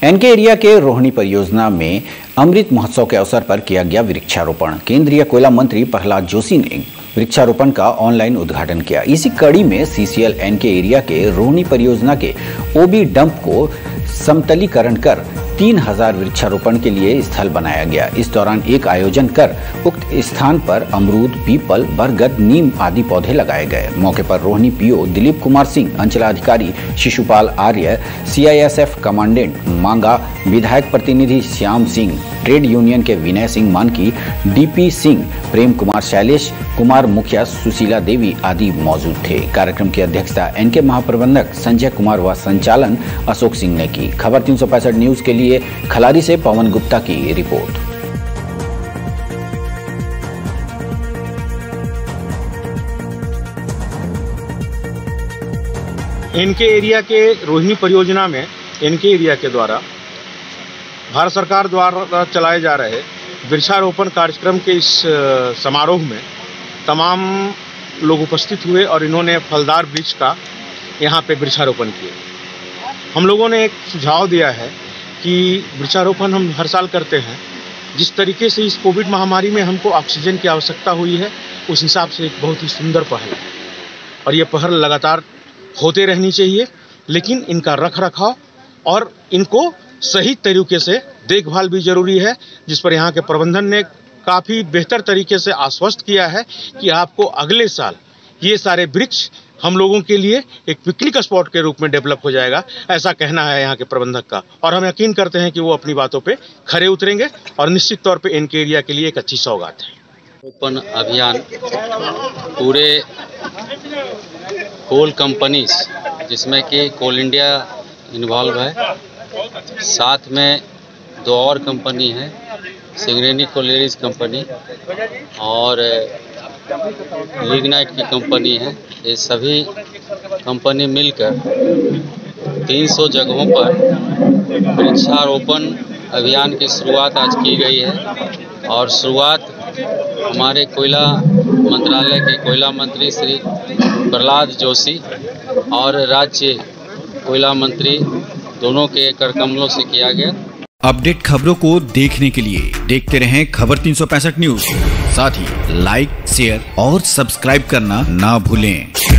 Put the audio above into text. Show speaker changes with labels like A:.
A: N K area के रोहिणी परियोजना में अमृत महोत्सव के अवसर पर किया गया वृक्षारोपण। केंद्रीय कोयला मंत्री प्रहलाद जोशी ने वृक्षारोपण का ऑनलाइन उद्घाटन किया। इसी कड़ी में सीसीएल एनके एरिया के रोहिणी परियोजना के ओबी डंप को समतलीकरण कर 3000 वृक्षारोपण के लिए स्थल बनाया गया। इस दौरान एक आयोजन कर उक्त स्थान पर अमरूद, पीपल, बरगद, नीम आदि पौधे लगाए गए। मौके पर रोहिणी पीओ दिलीप कुमार सिंह, अंचलाधिकारी शिशुपाल आर्य, सीआईएसएफ कमांडेंट मांगा, विधायक प्रतिनिधि श्याम सिंह, ट्रेड यूनियन के विनय सिंह मानकी, डीपी सिंह, प्रेम कुमार, शैलेश कुमार, मुखिया सुशीला देवी आदि मौजूद थे। कार्यक्रम की अध्यक्षता एनके महाप्रबंधक संजय कुमार व संचालन अशोक सिंह ने की। खबर 365 न्यूज के लिए खलारी से पवन गुप्ता की रिपोर्ट।
B: एनके एरिया के रोहिणी परियोजना में एनके एरिया के द्वारा भारत सरकार द्वारा चलाए जा रहे वृक्षारोपण कार्यक्रम के इस समारोह में तमाम लोग उपस्थित हुए और इन्होंने फलदार वृक्ष का यहाँ पे वृक्षारोपण किया। हम लोगों ने एक सुझाव दिया है कि वृक्षारोपण हम हर साल करते हैं। जिस तरीके से इस कोविड महामारी में हमको ऑक्सीजन की आवश्यकता हुई है, उस हिसाब से एक बहुत ही सुंदर पहल है और ये पहल लगातार होते रहनी चाहिए। लेकिन इनका रख रखाव और इनको सही तरीके से देखभाल भी जरूरी है, जिस पर यहाँ के प्रबंधन ने काफ़ी बेहतर तरीके से आश्वस्त किया है कि आपको अगले साल ये सारे वृक्ष हम लोगों के लिए एक पिकनिक स्पॉट के रूप में डेवलप हो जाएगा, ऐसा कहना है यहाँ के प्रबंधक का। और हम यकीन करते हैं कि वो अपनी बातों पे खरे उतरेंगे और निश्चित तौर पे एनके एरिया के लिए एक अच्छी सौगात है।
C: रोपण अभियान पूरे कोल कंपनीज, जिसमें कि कोल इंडिया इन्वॉल्व है, साथ में 2 और कंपनी है, सिंगरेनी कोलेरिस कंपनी और लिग्नाइट की कंपनी है। ये सभी कंपनी मिलकर 300 जगहों पर वृक्षारोपण अभियान की शुरुआत आज की गई है और शुरुआत हमारे कोयला मंत्रालय के कोयला मंत्री श्री प्रहलाद जोशी और राज्य कोयला मंत्री दोनों के करकमलों से किया गया।
A: अपडेट खबरों को देखने के लिए देखते रहें खबर 365 न्यूज। साथ ही लाइक, शेयर और सब्सक्राइब करना ना भूलें।